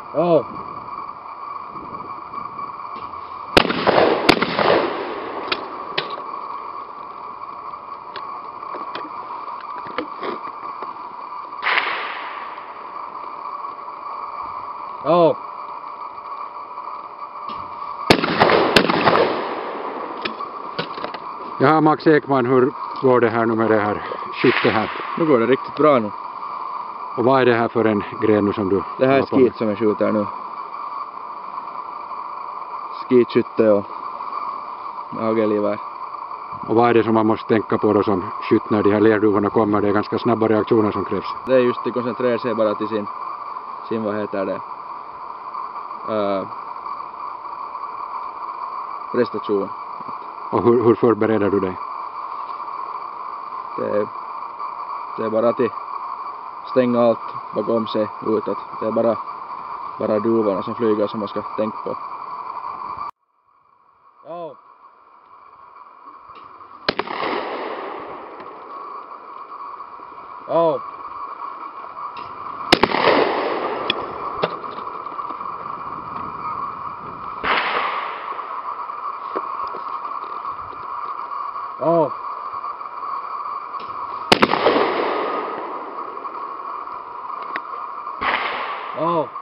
Oh. Oh. Ja, Max Ekman, hur går det här nu med det här skyttet här? Nu går det riktigt bra nu. Och vad är det här för en gren nu som du... Det här är skit som jag skjuter nu. Skitskytte och hagelgevär. Och vad är det som man måste tänka på då som skytt när de här lerduvorna kommer? Det är ganska snabba reaktioner som krävs. Det är just att koncentrera sig bara till sin vad heter det? Prestation. Och hur förbereder du dig? Det är bara att stänga allt bakom sig utåt. Det är bara duvorna som flyger som man ska tänka på. Oh. Oh. Oh. Oh.